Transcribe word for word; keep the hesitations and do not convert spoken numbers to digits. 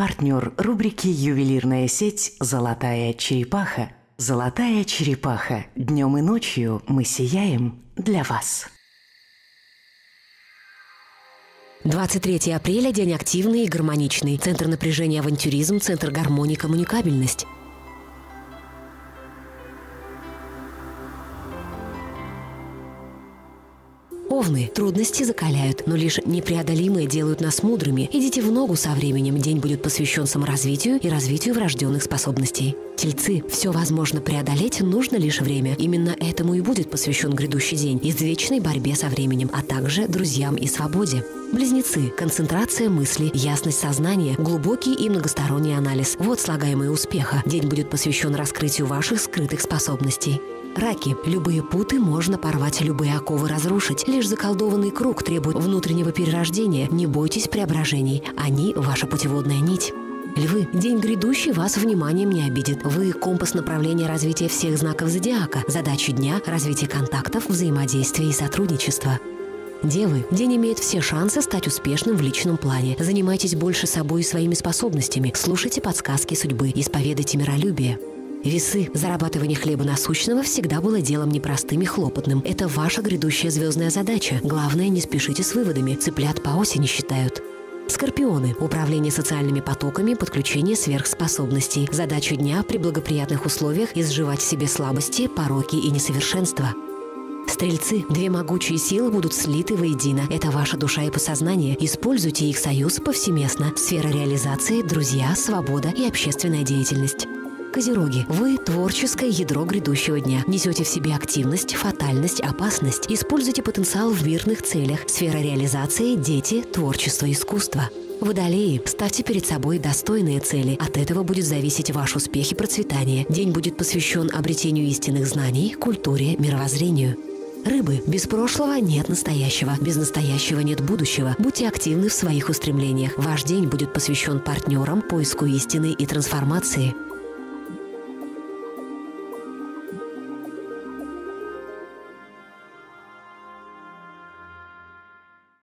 Партнер рубрики «Ювелирная сеть. Золотая черепаха». «Золотая черепаха». Днем и ночью мы сияем для вас. двадцать третьего апреля – день активный и гармоничный. Центр напряжения – авантюризм, центр гармонии – коммуникабельность. Овны. Трудности закаляют, но лишь непреодолимые делают нас мудрыми. Идите в ногу со временем. День будет посвящен саморазвитию и развитию врожденных способностей. Тельцы. Все возможно преодолеть, нужно лишь время. Именно этому и будет посвящен грядущий день. Извечной борьбе со временем, а также друзьям и свободе. Близнецы. Концентрация мысли, ясность сознания, глубокий и многосторонний анализ. Вот слагаемые успеха. День будет посвящен раскрытию ваших скрытых способностей. Раки. Любые путы можно порвать, любые оковы разрушить. Лишь заколдованный круг требует внутреннего перерождения. Не бойтесь преображений. Они – ваша путеводная нить. Львы. День грядущий вас вниманием не обидит. Вы – компас направления развития всех знаков зодиака. Задача дня – развитие контактов, взаимодействия и сотрудничества. Девы. День имеет все шансы стать успешным в личном плане. Занимайтесь больше собой и своими способностями. Слушайте подсказки судьбы. Исповедуйте миролюбие. Весы. Зарабатывание хлеба насущного всегда было делом непростым и хлопотным. Это ваша грядущая звездная задача. Главное, не спешите с выводами. Цыплят по осени считают. Скорпионы. Управление социальными потоками, подключение сверхспособностей. Задача дня при благоприятных условиях изживать в себе слабости, пороки и несовершенства. Стрельцы. Две могучие силы будут слиты воедино. Это ваша душа и подсознание. Используйте их союз повсеместно. Сфера реализации, друзья, свобода и общественная деятельность. Козероги. Вы – творческое ядро грядущего дня. Несете в себе активность, фатальность, опасность. Используйте потенциал в мирных целях. Сфера реализации – дети, творчество, искусство. Водолеи. Ставьте перед собой достойные цели. От этого будет зависеть ваш успех и процветание. День будет посвящен обретению истинных знаний, культуре, мировоззрению. Рыбы. Без прошлого нет настоящего. Без настоящего нет будущего. Будьте активны в своих устремлениях. Ваш день будет посвящен партнерам, поиску истины и трансформации.